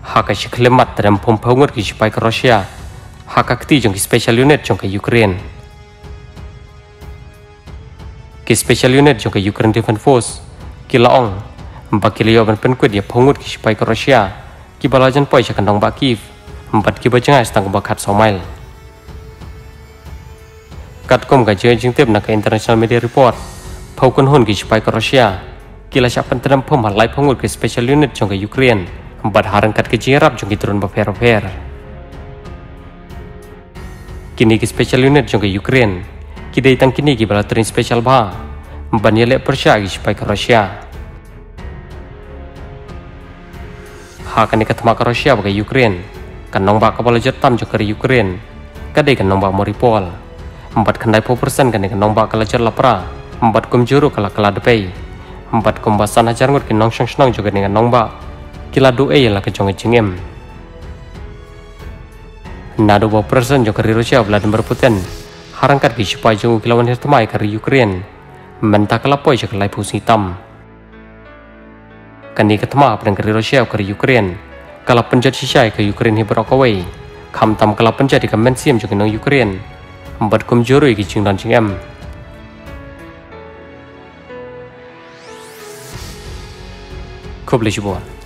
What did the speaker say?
haka shiklemat dalam pembangun ki supaya ke Rusia haka keti jong ki special unit jong ke Ukraine ki special unit jong ke Ukraine Defense Force ki laong mbak ki liawan penkuat ya pengut ki supaya ke Rusia ki balajan poi sakandong bak Kiev empat ki bajengai setang bakat somail katkom ga jeng tip nak international media report paukun hun ki supaya ke Rusia kila siapan terang pemalai pengut ki special unit jong ke Ukraine empat haran kat ke jirap jong ki turun bafer kini ki special unit jong ke Ukraine ki datang kini ki bala train special ba empat nyelek Persia ki supaya ke Rusia hakan ikat mak Rusia bagai Ukraine kan nombak kapal jertam jong ke Ukraine kadai kan nombak Mariupol empat kandai 4% kan ikan nombak kalajar lapra empat kumjuru kala depai empat kumbasan hajar ngut kinong senong juga dengan nombak kila doe lah ke jonge cingem nado 2% jong ke Rusia beladan berputen harangkat ki supaya jong kilawan hertemai ke Ukraine mentah kelapoi jong kelai pusi hitam kan ikatma pedang ke Rusia ke Ukraine kala penjat sisai ke Ukraine hibrokawai kam tam kala penjat di kemensiam jong kinong Ukraine empat kumjuru iki cing dan cingem Kau boleh cuba.